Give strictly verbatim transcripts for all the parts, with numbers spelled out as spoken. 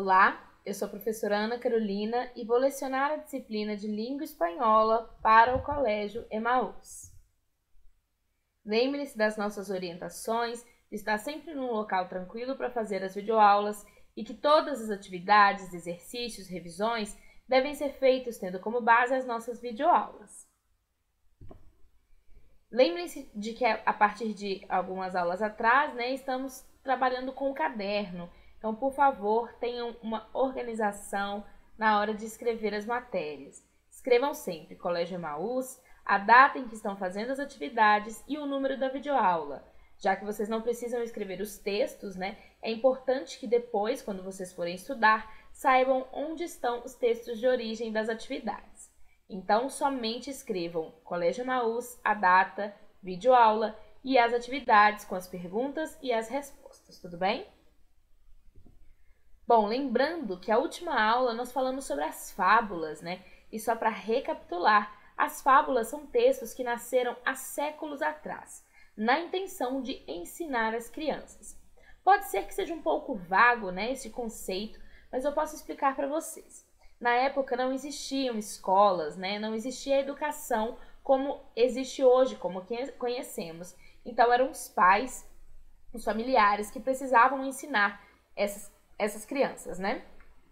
Olá, eu sou a professora Ana Carolina e vou lecionar a disciplina de Língua Espanhola para o Colégio Emaús. Lembre-se das nossas orientações, de estar sempre num local tranquilo para fazer as videoaulas e que todas as atividades, exercícios, revisões devem ser feitos tendo como base as nossas videoaulas. Lembrem-se de que a partir de algumas aulas atrás, né, estamos trabalhando com o caderno. Então, por favor, tenham uma organização na hora de escrever as matérias. Escrevam sempre Colégio Emaús, a data em que estão fazendo as atividades e o número da videoaula. Já que vocês não precisam escrever os textos, né, é importante que depois, quando vocês forem estudar, saibam onde estão os textos de origem das atividades. Então, somente escrevam Colégio Emaús, a data, videoaula e as atividades com as perguntas e as respostas, tudo bem? Bom, lembrando que a última aula nós falamos sobre as fábulas, né? E só para recapitular, as fábulas são textos que nasceram há séculos atrás, na intenção de ensinar as crianças. Pode ser que seja um pouco vago, né, esse conceito, mas eu posso explicar para vocês. Na época não existiam escolas, né? Não existia educação como existe hoje, como conhecemos. Então eram os pais, os familiares que precisavam ensinar essas essas crianças, né?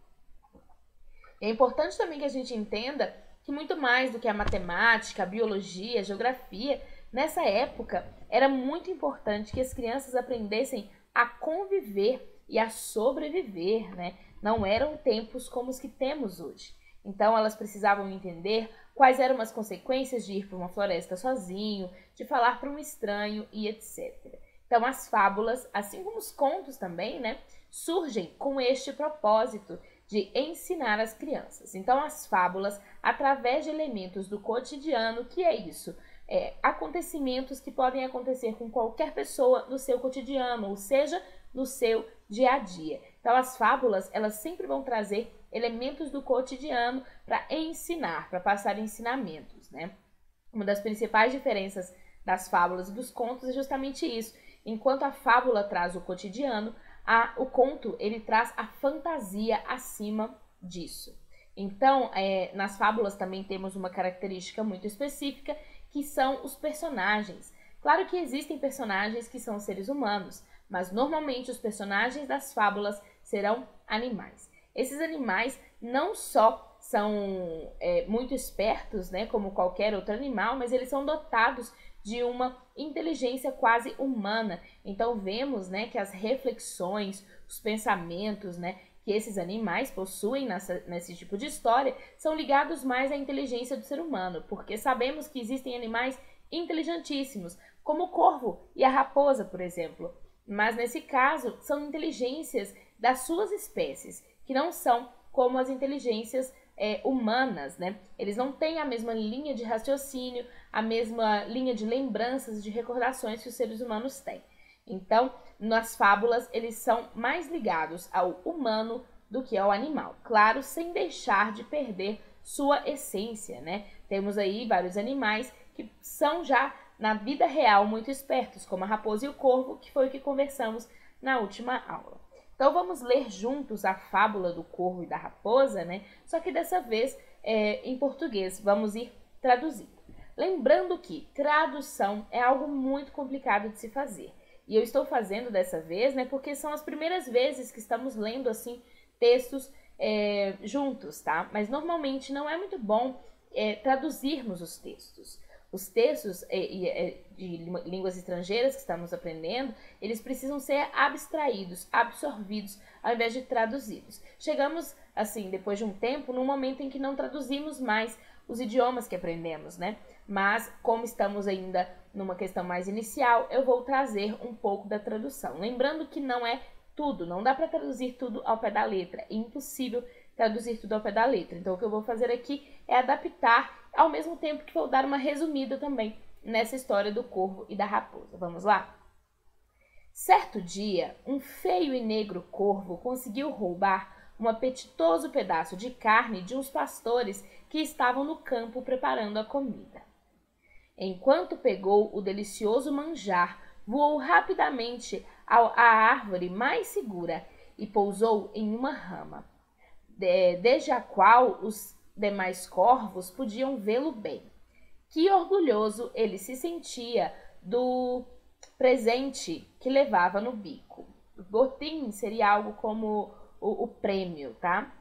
É importante também que a gente entenda que muito mais do que a matemática, a biologia, a geografia, nessa época era muito importante que as crianças aprendessem a conviver e a sobreviver, né? Não eram tempos como os que temos hoje. Então elas precisavam entender quais eram as consequências de ir para uma floresta sozinho, de falar para um estranho e etcétera. Então as fábulas, assim como os contos também, né, surgem com este propósito de ensinar as crianças. Então as fábulas, através de elementos do cotidiano, que é isso? É, acontecimentos que podem acontecer com qualquer pessoa no seu cotidiano, ou seja, no seu dia a dia. Então as fábulas, elas sempre vão trazer elementos do cotidiano para ensinar, para passar ensinamentos, né? Uma das principais diferenças das fábulas e dos contos é justamente isso. Enquanto a fábula traz o cotidiano, a, o conto ele traz a fantasia acima disso. Então, é, nas fábulas também temos uma característica muito específica, que são os personagens. Claro que existem personagens que são seres humanos, mas normalmente os personagens das fábulas serão animais. Esses animais não só são é, muito espertos, né, como qualquer outro animal, mas eles são dotados de uma inteligência quase humana. Então vemos, né, que as reflexões, os pensamentos, né, que esses animais possuem nessa, nesse tipo de história são ligados mais à inteligência do ser humano, porque sabemos que existem animais inteligentíssimos, como o corvo e a raposa, por exemplo. Mas nesse caso são inteligências das suas espécies, que não são como as inteligências É, humanas, né? Eles não têm a mesma linha de raciocínio, a mesma linha de lembranças, de recordações que os seres humanos têm. Então, nas fábulas, eles são mais ligados ao humano do que ao animal. Claro, sem deixar de perder sua essência, né? Temos aí vários animais que são já, na vida real, muito espertos, como a raposa e o corvo, que foi o que conversamos na última aula. Então vamos ler juntos a fábula do corvo e da raposa, né? Só que dessa vez é, em português, vamos ir traduzindo. Lembrando que tradução é algo muito complicado de se fazer. E eu estou fazendo dessa vez, né? Porque são as primeiras vezes que estamos lendo assim textos é, juntos, tá? Mas normalmente não é muito bom é, traduzirmos os textos. Os textos de línguas estrangeiras que estamos aprendendo, eles precisam ser abstraídos, absorvidos, ao invés de traduzidos. Chegamos, assim, depois de um tempo, num momento em que não traduzimos mais os idiomas que aprendemos, né? Mas, como estamos ainda numa questão mais inicial, eu vou trazer um pouco da tradução. Lembrando que não é tudo, não dá para traduzir tudo ao pé da letra, é impossível traduzir tudo ao pé da letra. Então, o que eu vou fazer aqui é adaptar, ao mesmo tempo que vou dar uma resumida também nessa história do corvo e da raposa. Vamos lá? Certo dia, um feio e negro corvo conseguiu roubar um apetitoso pedaço de carne de uns pastores que estavam no campo preparando a comida. Enquanto pegou o delicioso manjar, voou rapidamente à árvore mais segura e pousou em uma rama, desde a qual os demais corvos podiam vê-lo bem. Que orgulhoso ele se sentia do presente que levava no bico. O botim seria algo como o, o prêmio, tá?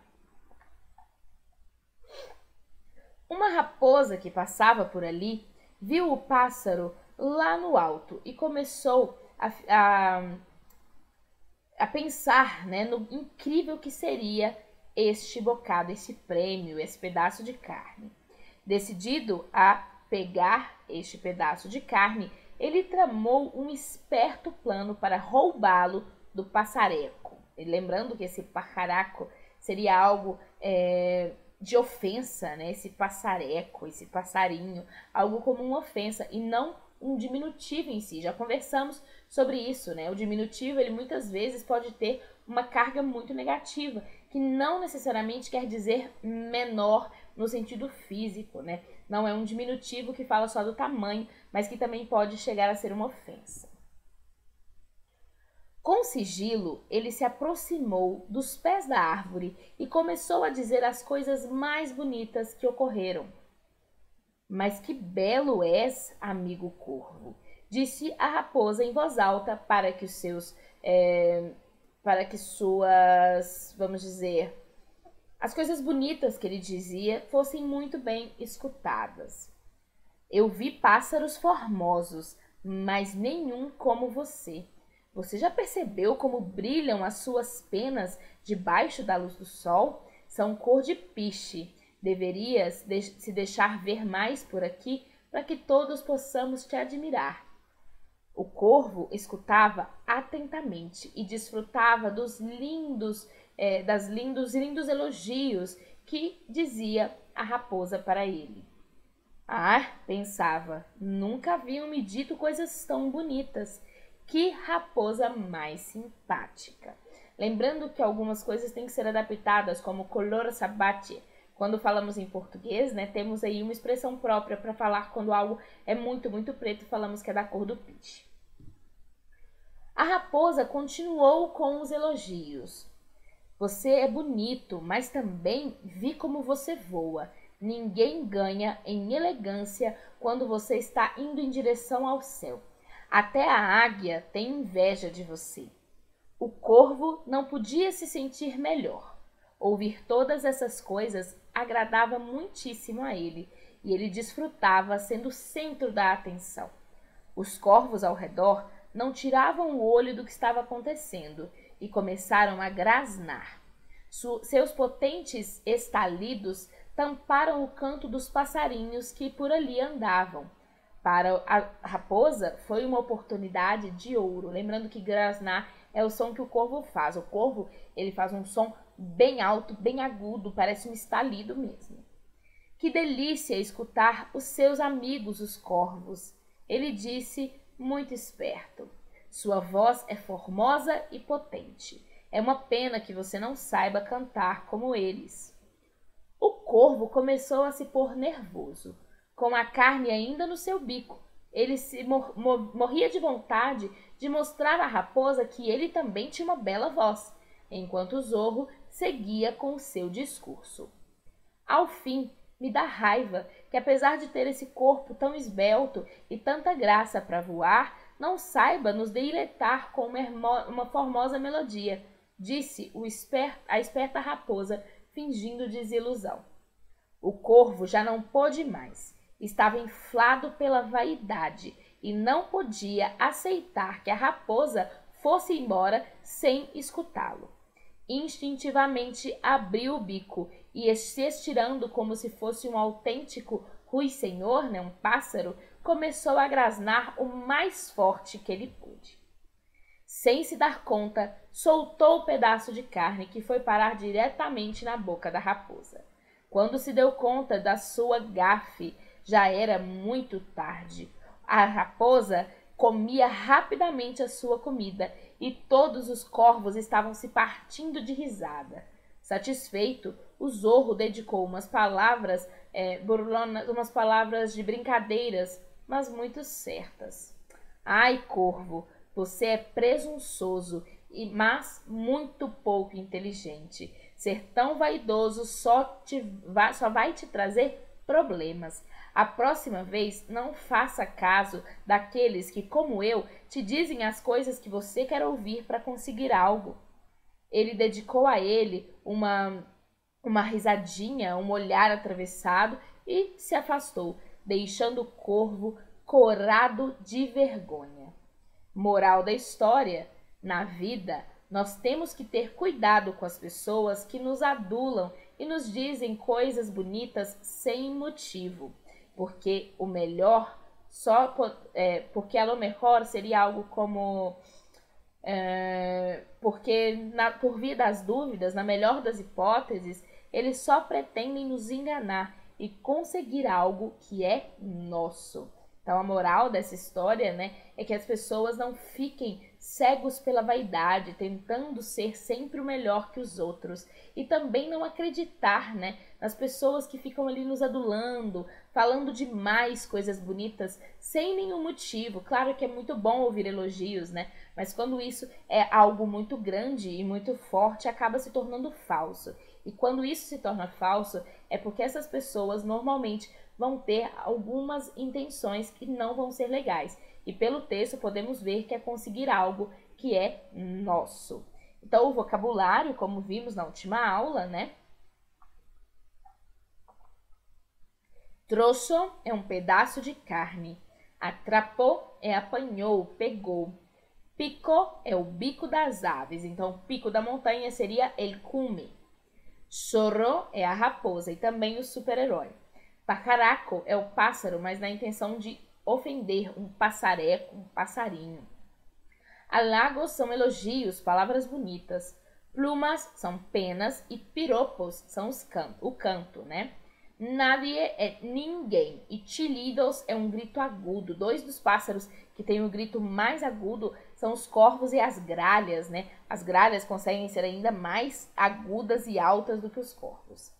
Uma raposa que passava por ali viu o pássaro lá no alto e começou a, a, a pensar, né, no incrível que seria este bocado, esse prêmio, esse pedaço de carne. Decidido a pegar este pedaço de carne, ele tramou um esperto plano para roubá-lo do passareco. E lembrando que esse pajaraco seria algo é, de ofensa, né? Esse passareco, esse passarinho, algo como uma ofensa e não um diminutivo em si. Já conversamos sobre isso, né? O diminutivo, ele muitas vezes pode ter uma carga muito negativa, que não necessariamente quer dizer menor no sentido físico, né? Não é um diminutivo que fala só do tamanho, mas que também pode chegar a ser uma ofensa. Com sigilo, ele se aproximou dos pés da árvore e começou a dizer as coisas mais bonitas que ocorreram. Mas que belo és, amigo corvo, disse a raposa em voz alta para que os seus, é, para que suas, vamos dizer, as coisas bonitas que ele dizia fossem muito bem escutadas. Eu vi pássaros formosos, mas nenhum como você. Você já percebeu como brilham as suas penas debaixo da luz do sol? São cor de piche. Deverias de- se deixar ver mais por aqui para que todos possamos te admirar. O corvo escutava atentamente e desfrutava dos lindos, eh, das lindos, lindos elogios que dizia a raposa para ele. Ah, pensava, nunca haviam me dito coisas tão bonitas. Que raposa mais simpática. Lembrando que algumas coisas têm que ser adaptadas, como color sabate. Quando falamos em português, né, temos aí uma expressão própria para falar quando algo é muito, muito preto, falamos que é da cor do piche. A raposa continuou com os elogios. Você é bonito, mas também vi como você voa. Ninguém ganha em elegância quando você está indo em direção ao céu. Até a águia tem inveja de você. O corvo não podia se sentir melhor. Ouvir todas essas coisas agradava muitíssimo a ele, e ele desfrutava sendo o centro da atenção. Os corvos ao redor não tiravam o olho do que estava acontecendo e começaram a grasnar. Su- seus potentes estalidos tamparam o canto dos passarinhos que por ali andavam. Para a raposa foi uma oportunidade de ouro. Lembrando que grasnar é o som que o corvo faz. O corvo, ele faz um som bem alto, bem agudo, parece um estalido mesmo. Que delícia escutar os seus amigos, os corvos. Ele disse, muito esperto. Sua voz é formosa e potente. É uma pena que você não saiba cantar como eles. O corvo começou a se pôr nervoso. Com a carne ainda no seu bico, ele se mor mor morria de vontade de mostrar à raposa que ele também tinha uma bela voz, enquanto o zorro seguia com o seu discurso. Ao fim, me dá raiva que, apesar de ter esse corpo tão esbelto e tanta graça para voar, não saiba nos deleitar com uma, uma formosa melodia, disse o esper a esperta raposa, fingindo desilusão. O corvo já não pôde mais. Estava inflado pela vaidade e não podia aceitar que a raposa fosse embora sem escutá-lo. Instintivamente abriu o bico e, se estirando como se fosse um autêntico ruicenhor, né, um pássaro, começou a grasnar o mais forte que ele pôde. Sem se dar conta, soltou o pedaço de carne que foi parar diretamente na boca da raposa. Quando se deu conta da sua gafe, já era muito tarde. A raposa comia rapidamente a sua comida e todos os corvos estavam se partindo de risada. Satisfeito, o zorro dedicou umas palavras, é, burlonas, umas palavras de brincadeiras, mas muito certas. Ai, corvo, você é presunçoso e mas muito pouco inteligente. Ser tão vaidoso só, te vai, só vai te trazer problemas. A próxima vez, não faça caso daqueles que, como eu, te dizem as coisas que você quer ouvir para conseguir algo. Ele dedicou a ele uma, uma risadinha, um olhar atravessado e se afastou, deixando o corvo corado de vergonha. Moral da história: na vida, nós temos que ter cuidado com as pessoas que nos adulam e nos dizem coisas bonitas sem motivo, porque o melhor só é, porque a lo mejor seria algo como é, porque na, por via das dúvidas, na melhor das hipóteses, eles só pretendem nos enganar e conseguir algo que é nosso. Então a moral dessa história, né, é que as pessoas não fiquem cegos pela vaidade, tentando ser sempre o melhor que os outros. E também não acreditar, né, nas pessoas que ficam ali nos adulando, falando demais coisas bonitas, sem nenhum motivo. Claro que é muito bom ouvir elogios, né, mas quando isso é algo muito grande e muito forte, acaba se tornando falso. E quando isso se torna falso, é porque essas pessoas normalmente vão ter algumas intenções que não vão ser legais. E pelo texto podemos ver que é conseguir algo que é nosso. Então o vocabulário, como vimos na última aula, né? Troço é um pedaço de carne. Atrapou é apanhou, pegou. Pico é o bico das aves. Então o pico da montanha seria el cume. Zorro é a raposa e também o super-herói. Pacaraco é o pássaro, mas na intenção de ofender, um passareco, um passarinho. Halagos são elogios, palavras bonitas. Plumas são penas e piropos são os can o canto, né? Nadie é ninguém e chilidos é um grito agudo. Dois dos pássaros que têm o grito mais agudo são os corvos e as gralhas, né? As gralhas conseguem ser ainda mais agudas e altas do que os corvos.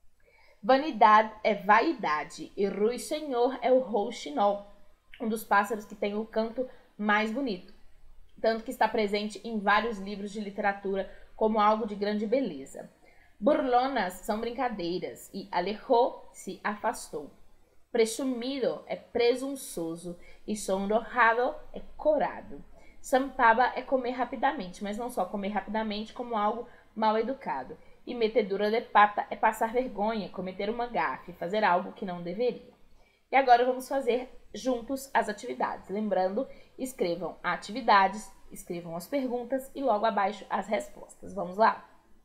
Vanidade é vaidade e ruiseñor é o rouxinol, um dos pássaros que tem o canto mais bonito, tanto que está presente em vários livros de literatura como algo de grande beleza. Burlonas são brincadeiras e alejou se afastou. Presumido é presunçoso e sonrojado é corado. Sampaba é comer rapidamente, mas não só comer rapidamente como algo mal educado. E metedura de pata é passar vergonha, cometer uma gafe, fazer algo que não deveria. E agora vamos fazer juntos as atividades. Lembrando, escrevam atividades, escrevam as perguntas e logo abaixo as respostas. Vamos lá?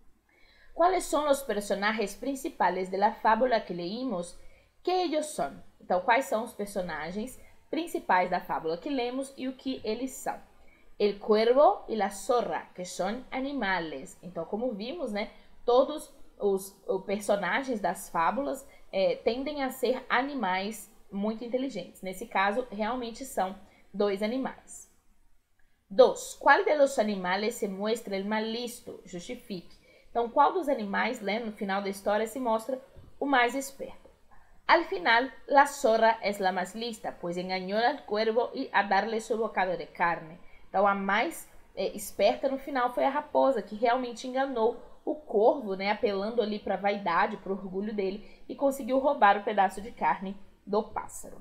Quais são os personagens principais da fábula que leímos? Que eles são? Então, quais são os personagens principais da fábula que lemos e o que eles são? El cuervo e la zorra, que são animais. Então, como vimos, né? Todos os, os personagens das fábulas é, tendem a ser animais muito inteligentes. Nesse caso, realmente são dois animais. dois. Qual de los animales se muestra el más listo? Justifique. Então, qual dos animais, né, no final da história, se mostra o mais esperto? Al final, la zorra es la más lista, pues engañó al cuervo y a darle su bocado de carne. Então, a mais é, esperta no final foi a raposa, que realmente enganou o corvo, né, apelando ali para a vaidade, para o orgulho dele, e conseguiu roubar o pedaço de carne do pássaro.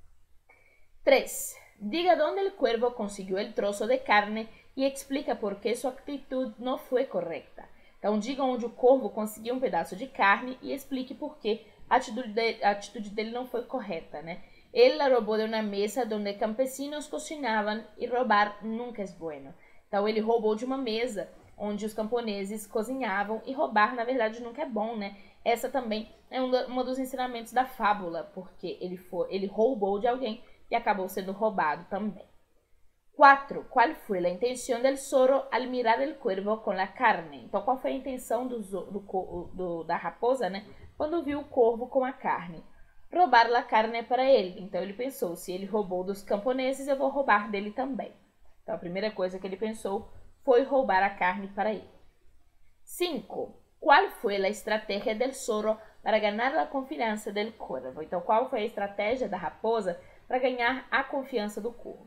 três. Diga onde el cuervo consiguió el trozo de carne e explica por que sua atitude não foi correta. Então, diga onde o corvo conseguiu um pedaço de carne e explique por que a atitude, de, a atitude dele não foi correta, né? Ele la roubou de uma mesa onde campesinos cocinavam e roubar nunca é bueno. Então, ele roubou de uma mesa onde os camponeses cozinhavam e roubar, na verdade, nunca é bom, né? Essa também é um, um dos ensinamentos da fábula, porque ele, foi, ele roubou de alguém e acabou sendo roubado também. quatro. Qual foi a intenção del zorro al mirar el cuervo com la carne? Então, qual foi a intenção do, do, do, da raposa, né? Quando viu o corvo com a carne? Roubar la carne para ele. Então, ele pensou, se ele roubou dos camponeses, eu vou roubar dele também. Então, a primeira coisa que ele pensou foi roubar a carne para ele. cinco. Qual foi a estratégia del zorro para ganhar a confiança del corvo? Então, qual foi a estratégia da raposa para ganhar a confiança do corvo?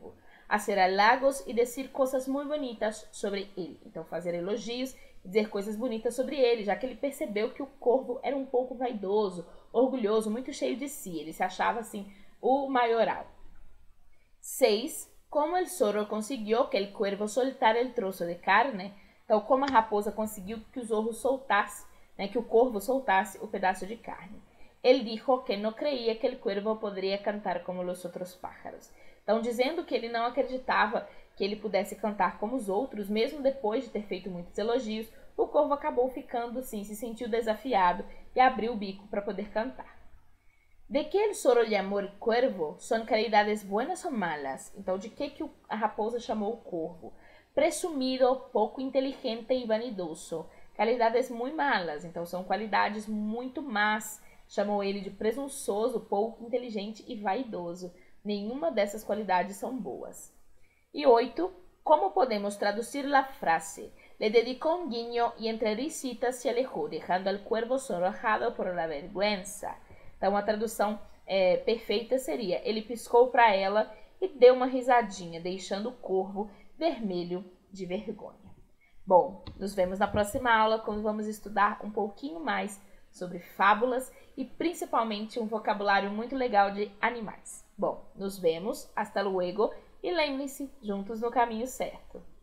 hacer halagos e decir coisas muito bonitas sobre ele. Então, fazer elogios e dizer coisas bonitas sobre ele, já que ele percebeu que o corvo era um pouco vaidoso, orgulhoso, muito cheio de si. Ele se achava, assim, o maioral. seis. Como el zorro conseguiu que el cuervo soltara el troço de carne. Então, como a raposa conseguiu que o zorro soltasse, né, que o corvo soltasse o pedaço de carne. Ele dijo que não creía que el cuervo poderia cantar como os outros pájaros. Então, dizendo que ele não acreditava que ele pudesse cantar como os outros, mesmo depois de ter feito muitos elogios, o corvo acabou ficando assim, se sentiu desafiado e abriu o bico para poder cantar. De que el zorro llamó el cuervo son calidades buenas ou malas? Então, de que, que a raposa chamou o corvo? Presumido, pouco inteligente e vanidoso. Qualidades muito malas, então são qualidades muito más. Chamou ele de presunçoso, pouco inteligente e vaidoso. Nenhuma dessas qualidades são boas. E oito. Como podemos traduzir a frase? Le dedicó un guiño y entre risitas se alejó, dejando al cuervo sonrojado por la vergüenza. Então, a tradução é, perfeita seria: ele piscou para ela e deu uma risadinha, deixando o corvo vermelho de vergonha. Bom, nos vemos na próxima aula, quando vamos estudar um pouquinho mais sobre fábulas e principalmente um vocabulário muito legal de animais. Bom, nos vemos, hasta luego, e lembrem-se, juntos no caminho certo.